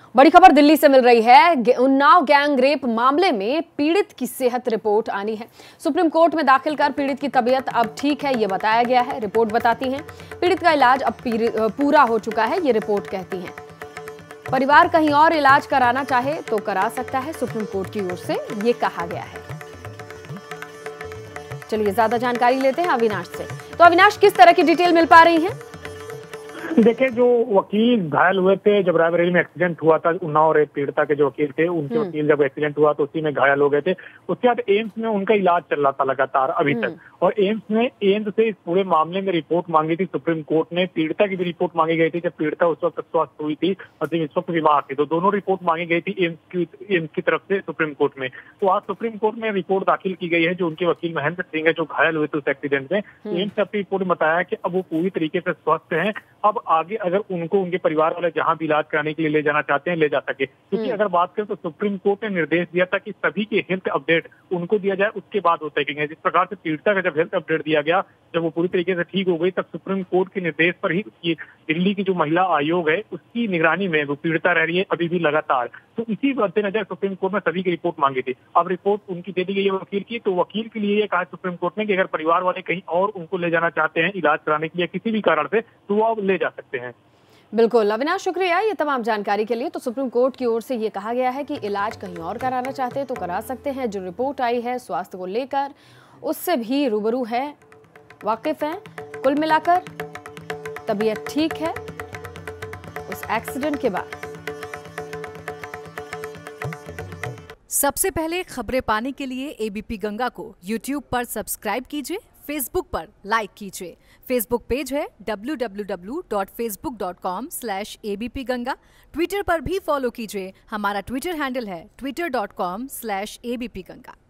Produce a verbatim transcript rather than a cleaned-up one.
बड़ी खबर दिल्ली से मिल रही है। उन्नाव गैंग रेप मामले में पीड़ित की सेहत रिपोर्ट आनी है। सुप्रीम कोर्ट में दाखिल कर पीड़ित की तबीयत अब ठीक है, ये बताया गया है। रिपोर्ट बताती है पीड़ित का इलाज अब पूरा हो चुका है, ये रिपोर्ट कहती है। परिवार कहीं और इलाज कराना चाहे तो करा सकता है, सुप्रीम कोर्ट की ओर से ये कहा गया है। चलिए ज्यादा जानकारी लेते हैं अविनाश से। तो अविनाश, किस तरह की डिटेल मिल पा रही है? देखिए, जो वकील घायल हुए थे जब रायबरेली में एक्सीडेंट हुआ था, उन्नाव रेप पीड़िता के जो वकील थे, उनके वकील जब एक्सीडेंट हुआ तो उसी में घायल हो गए थे। उसके बाद एम्स में उनका इलाज चल रहा था लगातार अभी तक, और एम्स में एम्स से इस पूरे मामले में रिपोर्ट मांगी थी सुप्रीम कोर्ट ने। पीड़िता की भी रिपोर्ट मांगी गई थी जब पीड़िता उस वक्त स्वस्थ हुई थी और इस वक्त बीमार थी, तो दोनों रिपोर्ट मांगी गई थी एम्स की एम्स की तरफ से सुप्रीम कोर्ट में। तो आज सुप्रीम कोर्ट में रिपोर्ट दाखिल की गई है। जो उनके वकील महेंद्र सिंह है, जो घायल हुए थे उस एक्सीडेंट में, एम्स ने अपनी रिपोर्ट में बताया कि अब वो पूरी तरीके से स्वस्थ हैं। अब आगे अगर उनको उनके परिवार वाले जहां भी इलाज कराने के लिए ले जाना चाहते हैं ले जा सके, क्योंकि अगर बात करें तो सुप्रीम कोर्ट ने निर्देश दिया था कि सभी के हेल्थ अपडेट उनको दिया जाए, उसके बाद होते हैं। जिस प्रकार से पीड़िता का जब हेल्थ अपडेट दिया गया, जब वो पूरी तरीके से ठीक हो गई, तब सुप्रीम कोर्ट के निर्देश पर ही ये दिल्ली की जो महिला आयोग है उसकी निगरानी में वो पीड़िता रह रही है अभी भी लगातार। तो इसी मद्देनजर सुप्रीम कोर्ट में सभी की रिपोर्ट मांगी थी। अब रिपोर्ट उनकी दे दी गई है वकील की, तो वकील के लिए ये कहा सुप्रीम कोर्ट ने कि अगर परिवार वाले कहीं और उनको ले जाना चाहते हैं इलाज कराने के लिए किसी भी कारण से, तो वो अब ले जा सकते हैं। बिल्कुल अविनाश, शुक्रिया ये तमाम जानकारी के लिए। तो सुप्रीम कोर्ट की ओर से ये कहा गया है कि इलाज कहीं और कराना चाहते हैं तो करा सकते हैं। जो रिपोर्ट आई है स्वास्थ्य को लेकर, उससे भी रूबरू है, वाकिफ हैं। कुल मिलाकर तबीयत ठीक है उस एक्सीडेंट के बाद। सबसे पहले खबरें पाने के लिए एबीपी गंगा को यूट्यूब पर सब्सक्राइब कीजिए, फेसबुक पर लाइक कीजिए। फेसबुक पेज है W W W dot Facebook dot com slash ABP Ganga. Twitter पर भी फॉलो कीजिए, हमारा ट्विटर हैंडल है Twitter dot com slash ABP Ganga.